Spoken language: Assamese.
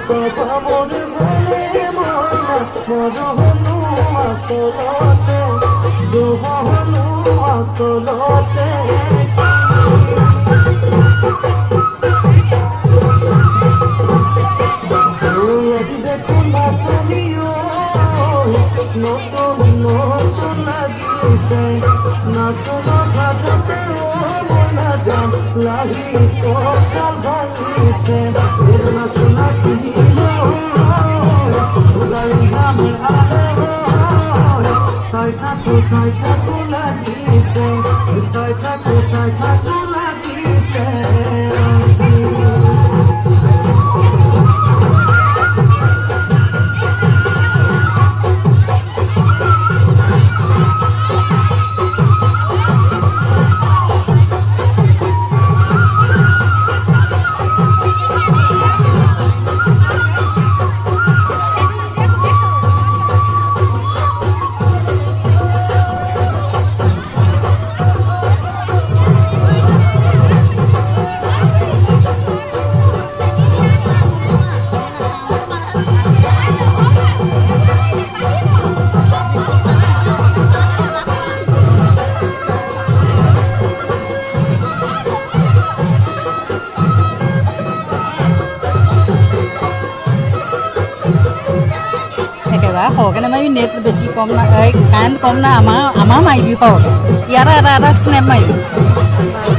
মন হলে ময়না মরহনু আসলতে দুহনু আসলতে আজি দেখোন নাচনিও নতুন নতুন লাগিছে নাচনৰ ঘাটতে মনা যাম লাগি কঁকাল ভাঙিছে নাচনা কিনিলো গাড়ী ঘামে আহে চাই থাকো লাগিছে চাই থাকো লাগিছে Hok kan mai net besi kom na kan kom na ama mai bi hok yara snap mai